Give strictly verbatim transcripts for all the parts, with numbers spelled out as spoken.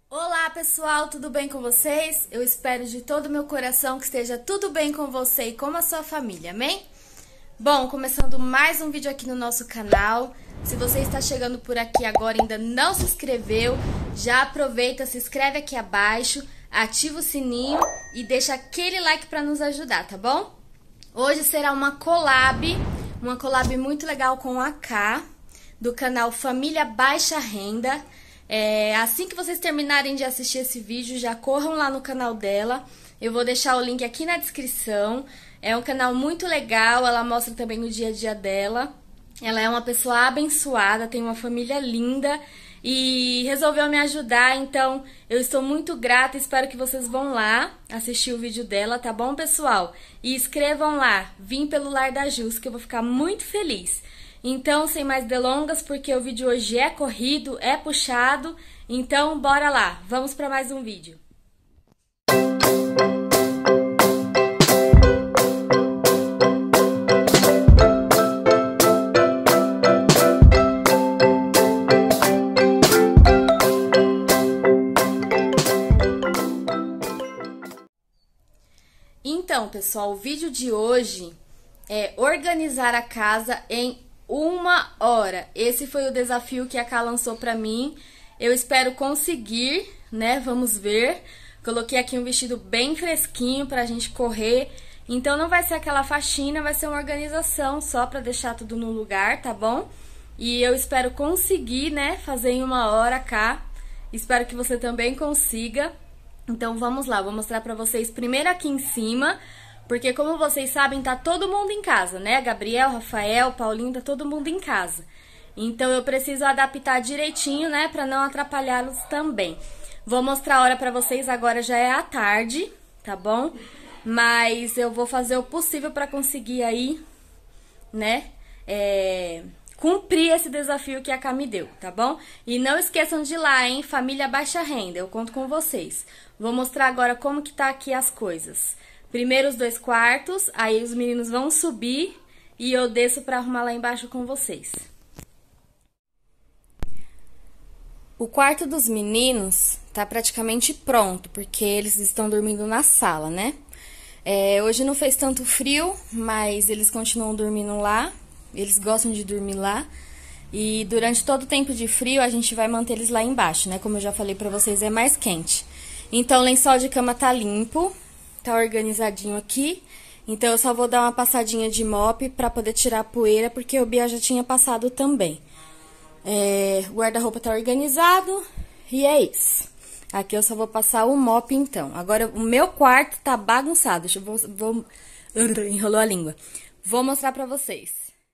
Olá pessoal, tudo bem com vocês? Eu espero de todo o meu coração que esteja tudo bem com você e com a sua família, amém? Bom, começando mais um vídeo aqui no nosso canal. Se você está chegando por aqui agora e ainda não se inscreveu, já aproveita, se inscreve aqui abaixo, ativa o sininho e deixa aquele like para nos ajudar, tá bom? Hoje será uma collab, uma collab muito legal com a Ká, do canal Família Baixa Renda. É, assim que vocês terminarem de assistir esse vídeo, já corram lá no canal dela. Eu vou deixar o link aqui na descrição. É um canal muito legal, ela mostra também o dia a dia dela. Ela é uma pessoa abençoada, tem uma família linda e resolveu me ajudar, então eu estou muito grata. Espero que vocês vão lá assistir o vídeo dela, tá bom, pessoal? E escrevam lá, vim pelo Lar da Jus, que eu vou ficar muito feliz. Então, sem mais delongas, porque o vídeo hoje é corrido, é puxado, então bora lá, vamos para mais um vídeo. Então, pessoal, o vídeo de hoje é organizar a casa em uma hora. Esse foi o desafio que a Ká lançou pra mim. Eu espero conseguir, né? Vamos ver. Coloquei aqui um vestido bem fresquinho pra gente correr. Então não vai ser aquela faxina, vai ser uma organização só pra deixar tudo no lugar, tá bom? E eu espero conseguir, né? Fazer em uma hora, Ká. Espero que você também consiga. Então vamos lá, vou mostrar pra vocês primeiro aqui em cima. Porque, como vocês sabem, tá todo mundo em casa, né? Gabriel, Rafael, Paulinho, tá todo mundo em casa. Então, eu preciso adaptar direitinho, né? Pra não atrapalhá-los também. Vou mostrar a hora pra vocês, agora já é à tarde, tá bom? Mas eu vou fazer o possível pra conseguir aí, né? É... cumprir esse desafio que a Ká me deu, tá bom? E não esqueçam de ir lá, hein? Família Baixa Renda, eu conto com vocês. Vou mostrar agora como que tá aqui as coisas. Primeiro os dois quartos, aí os meninos vão subir e eu desço pra arrumar lá embaixo com vocês. O quarto dos meninos tá praticamente pronto, porque eles estão dormindo na sala, né? É, hoje não fez tanto frio, mas eles continuam dormindo lá, eles gostam de dormir lá. E durante todo o tempo de frio a gente vai manter eles lá embaixo, né? Como eu já falei pra vocês, é mais quente. Então o lençol de cama tá limpo. Tá organizadinho aqui, então eu só vou dar uma passadinha de mop pra poder tirar a poeira, porque o Bia já tinha passado também. É, o guarda-roupa tá organizado e é isso. Aqui eu só vou passar o mop então. Agora o meu quarto tá bagunçado, deixa eu vou, vou enrolou a língua. Vou mostrar pra vocês.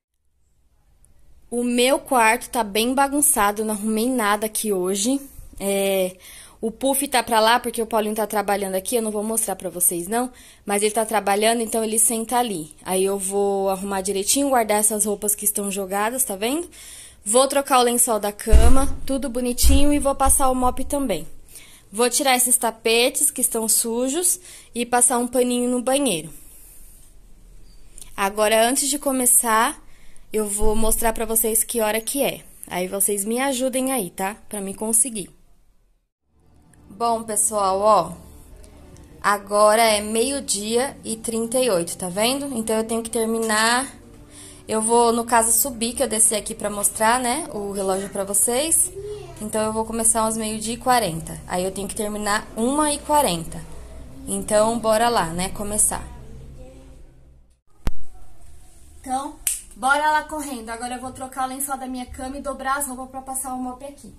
O meu quarto tá bem bagunçado, não arrumei nada aqui hoje. É... O Puff tá pra lá, porque o Paulinho tá trabalhando aqui, eu não vou mostrar pra vocês não, mas ele tá trabalhando, então ele senta ali. Aí eu vou arrumar direitinho, guardar essas roupas que estão jogadas, tá vendo? Vou trocar o lençol da cama, tudo bonitinho, e vou passar o mop também. Vou tirar esses tapetes que estão sujos e passar um paninho no banheiro. Agora, antes de começar, eu vou mostrar pra vocês que hora que é. Aí vocês me ajudem aí, tá? Pra mim conseguir. Bom, pessoal, ó, agora é meio-dia e trinta e oito, tá vendo? Então, eu tenho que terminar, eu vou, no caso, subir, que eu desci aqui pra mostrar, né, o relógio pra vocês. Então, eu vou começar às meio-dia e quarenta, aí eu tenho que terminar uma e quarenta. Então, bora lá, né, começar. Então, bora lá correndo. Agora eu vou trocar o lençol da minha cama e dobrar as roupas pra passar o mop aqui.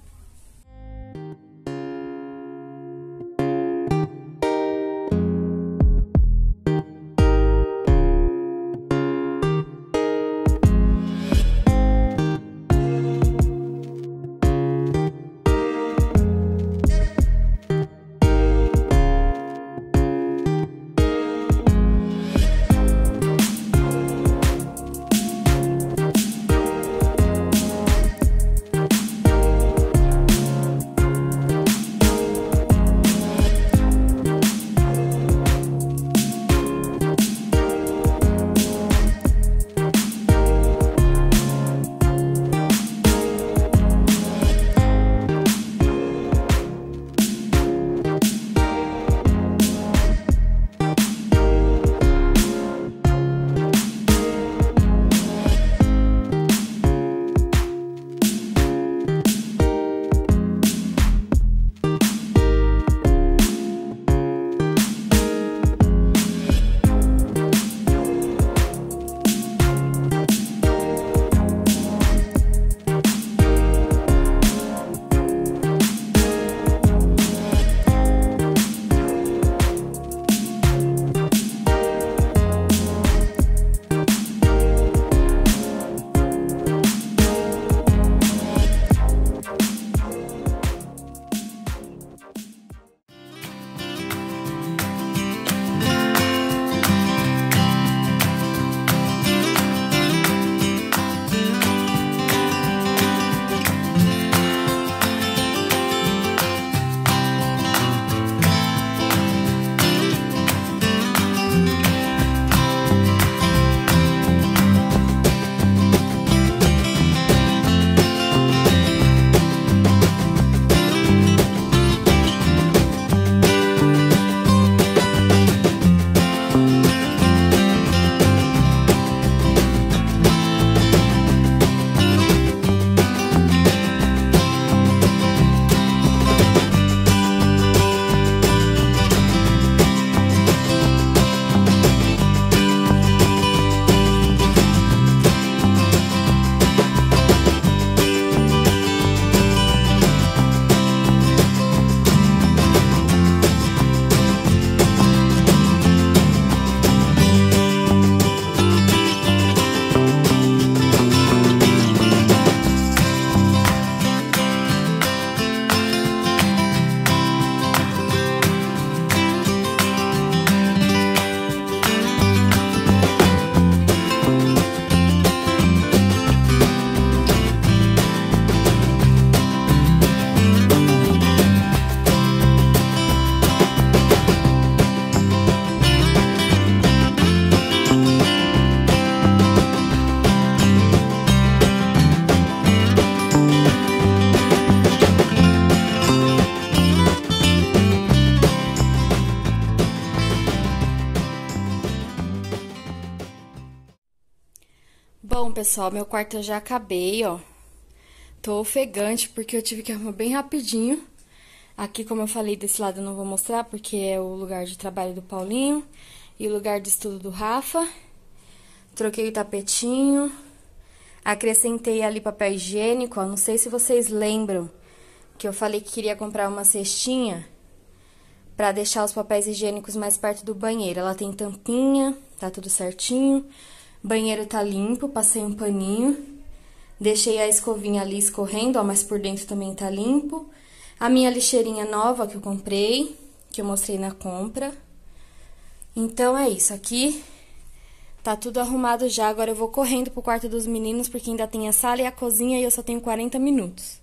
pessoal, meu quarto eu já acabei, ó. Tô ofegante porque eu tive que arrumar bem rapidinho. Aqui, como eu falei, desse lado eu não vou mostrar porque é o lugar de trabalho do Paulinho e o lugar de estudo do Rafa. Troquei o tapetinho. Acrescentei ali papel higiênico, ó. Não sei se vocês lembram que eu falei que queria comprar uma cestinha pra deixar os papéis higiênicos mais perto do banheiro. Ela tem tampinha, tá tudo certinho. Banheiro tá limpo, passei um paninho. Deixei a escovinha ali escorrendo, ó, mas por dentro também tá limpo. A minha lixeirinha nova que eu comprei, que eu mostrei na compra. Então, é isso. Aqui tá tudo arrumado já. Agora eu vou correndo pro quarto dos meninos, porque ainda tem a sala e a cozinha e eu só tenho quarenta minutos.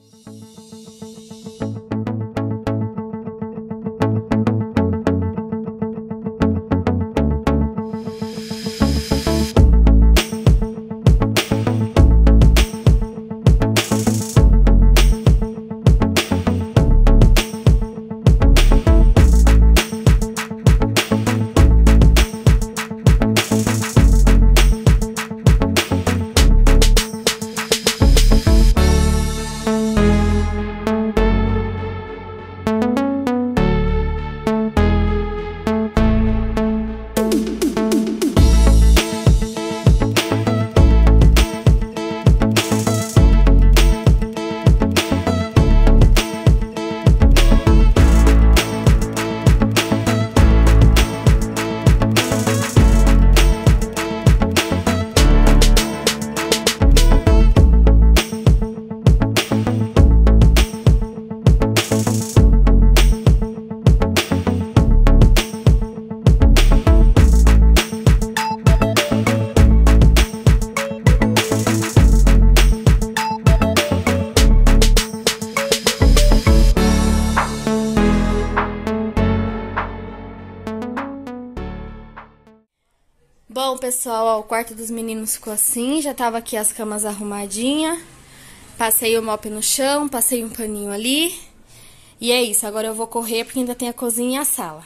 Bom, pessoal, ó, o quarto dos meninos ficou assim, já tava aqui as camas arrumadinhas. Passei o mop no chão, passei um paninho ali. E é isso, agora eu vou correr porque ainda tem a cozinha e a sala.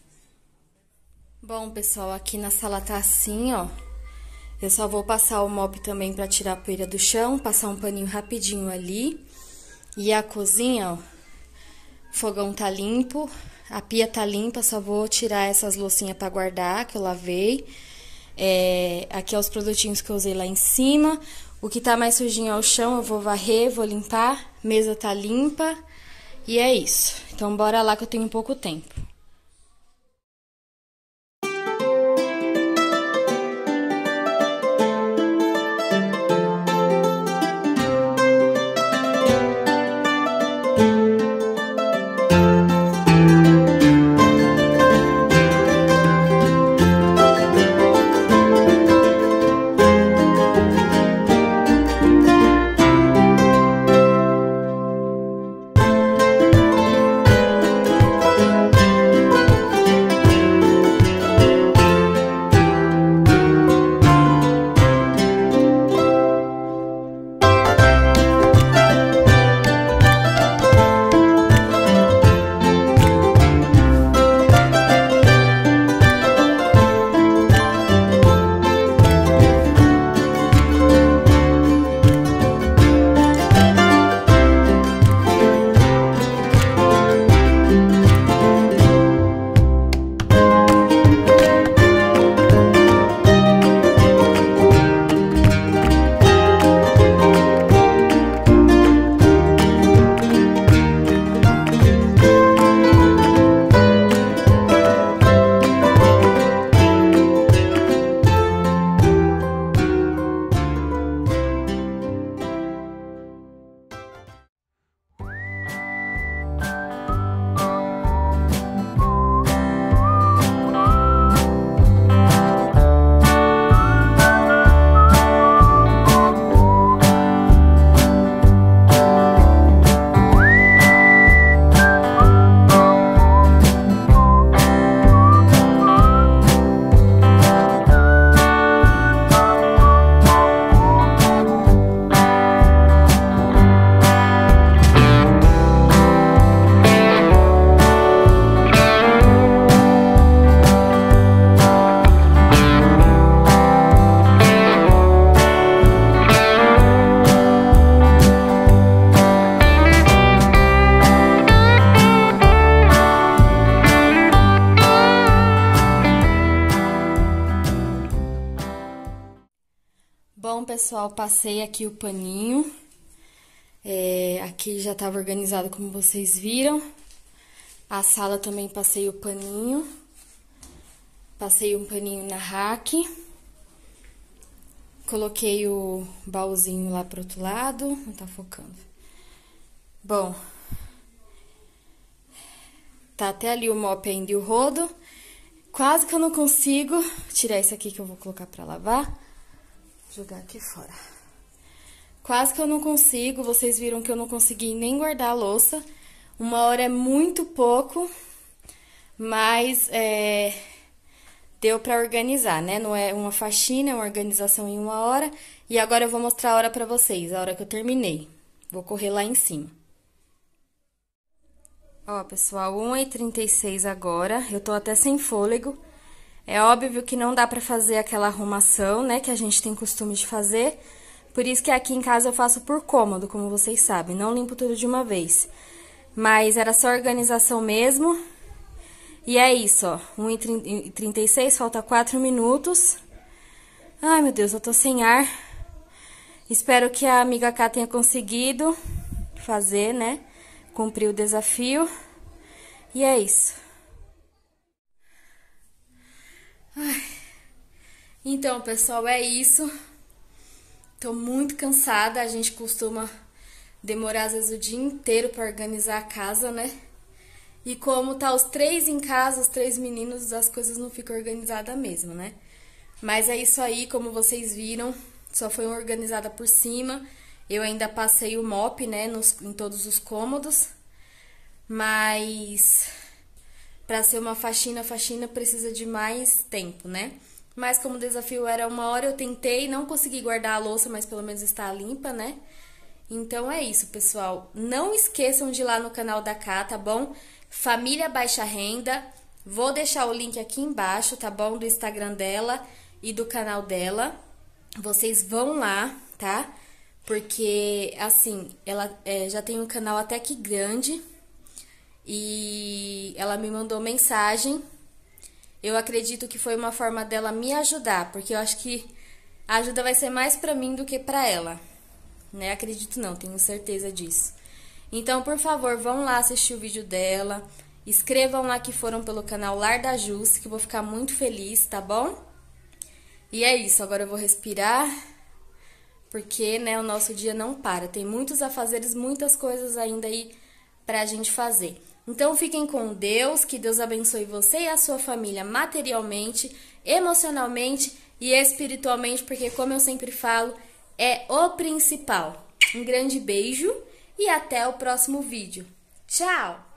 Bom, pessoal, aqui na sala tá assim, ó. Eu só vou passar o mop também pra tirar a poeira do chão, passar um paninho rapidinho ali. E a cozinha, ó, o fogão tá limpo, a pia tá limpa, só vou tirar essas loucinhas pra guardar, que eu lavei. É, aqui é os produtinhos que eu usei lá em cima. O que tá mais sujinho é o chão, eu vou varrer, vou limpar. Mesa tá limpa. E é isso. Então, bora lá que eu tenho pouco tempo. pessoal, passei aqui o paninho. É, aqui já estava organizado como vocês viram. A sala também passei o paninho. Passei um paninho na rack. Coloquei o baúzinho lá pro outro lado. Não tá focando. Bom. Tá até ali o mop ainda e o rodo. Quase que eu não consigo tirar isso aqui que eu vou colocar pra lavar. Jogar aqui fora. Quase que eu não consigo. Vocês viram que eu não consegui nem guardar a louça. Uma hora é muito pouco. Mas é... deu pra organizar, né? Não é uma faxina, é uma organização em uma hora. E agora eu vou mostrar a hora pra vocês, a hora que eu terminei. Vou correr lá em cima. Ó, pessoal, uma e trinta e seis agora. Eu tô até sem fôlego. É óbvio que não dá pra fazer aquela arrumação, né? Que a gente tem costume de fazer. Por isso que aqui em casa eu faço por cômodo, como vocês sabem. Não limpo tudo de uma vez. Mas era só organização mesmo. E é isso, ó, uma e trinta e seis, falta quatro minutos. Ai, meu Deus, eu tô sem ar. Espero que a amiga Cá tenha conseguido fazer, né? Cumprir o desafio. E é isso. Ai. Então, pessoal, é isso. Tô muito cansada. A gente costuma demorar, às vezes, o dia inteiro pra organizar a casa, né? E como tá os três em casa, os três meninos, as coisas não ficam organizadas mesmo, né? Mas é isso aí, como vocês viram, só foi organizada por cima. Eu ainda passei o mop, né, nos, em todos os cômodos. Mas pra ser uma faxina, faxina precisa de mais tempo, né? Mas como o desafio era uma hora, eu tentei, não consegui guardar a louça, mas pelo menos está limpa, né? Então é isso, pessoal. Não esqueçam de ir lá no canal da Cá, tá bom? Família Baixa Renda. Vou deixar o link aqui embaixo, tá bom? Do Instagram dela e do canal dela. Vocês vão lá, tá? Porque, assim, ela é, já tem um canal até que grande. E ela me mandou mensagem. Eu acredito que foi uma forma dela me ajudar. Porque eu acho que a ajuda vai ser mais pra mim do que pra ela. Né? Acredito não, tenho certeza disso. Então, por favor, vão lá assistir o vídeo dela. Escrevam lá que foram pelo canal Lar da Jusce, que eu vou ficar muito feliz, tá bom? E é isso, agora eu vou respirar, porque, né, o nosso dia não para. Tem muitos afazeres, muitas coisas ainda aí pra gente fazer. Então, fiquem com Deus, que Deus abençoe você e a sua família materialmente, emocionalmente e espiritualmente, porque, como eu sempre falo, é o principal. Um grande beijo e até o próximo vídeo. Tchau!